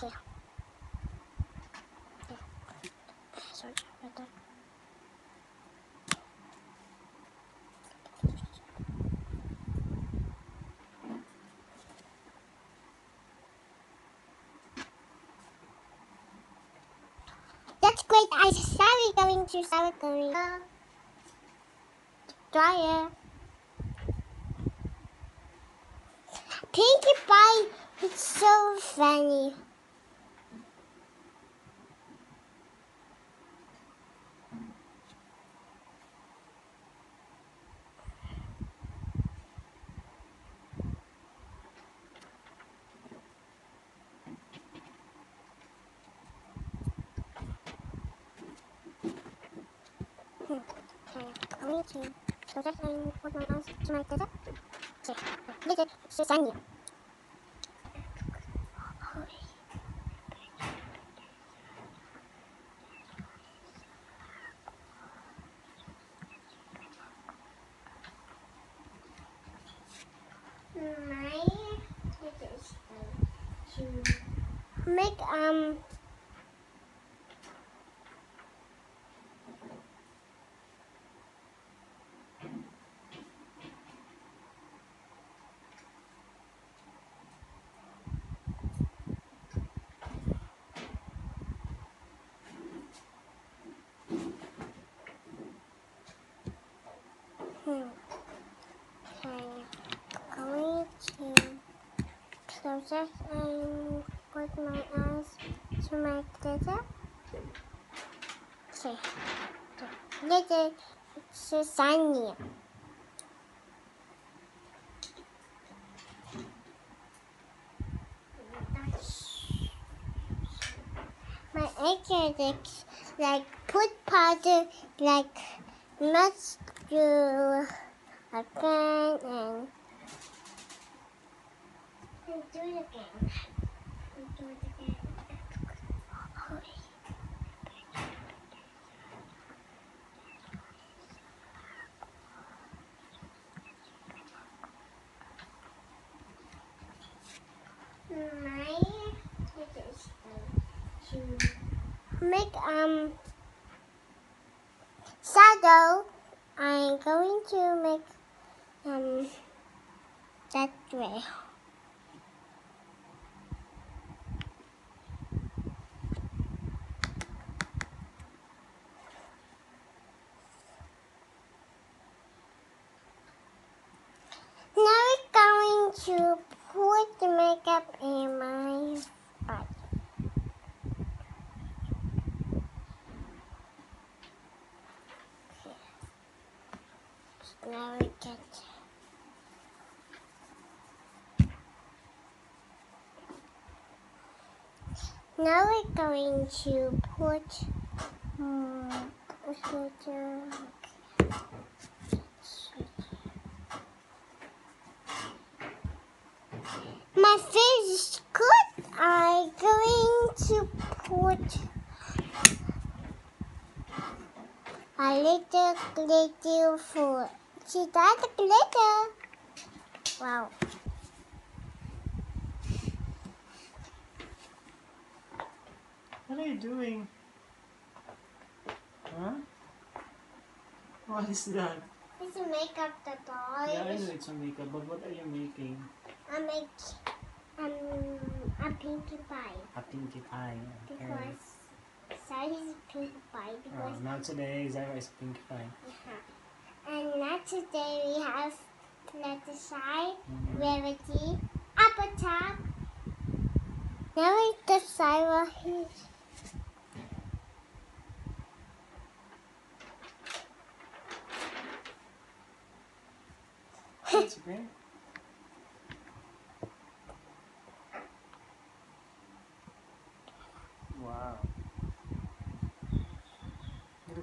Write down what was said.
Okay. Sorry, right there. That's great. I started going to South Korea. Dryer. Pinkie Pie. It's so funny. Okay, going to project and put my eyes to my desert. This is Susanne. My is to make okay, going to close it and put my eyes to my desert. Okay, this is Susanne. My academics like put powder like must do again and do it again. Do it again. My is to make shadow. I'm going to make that way. Now we're going to put the makeup in my body. Now we get. Now we're going to put my face is good. I'm going to put a little glitter for. See that glitter? Wow. What are you doing? Huh? What is that? It's a makeup the boys. Yeah, I know it's a makeup, but what are you making? I make a pinkie pie. A pinkie pie. Okay. Because Sarah is a pinkie pie. Because not today, Zara is pinkie pie. And not today we have letter side, rarity, upper top. Now it's the Sarah here. That's okay.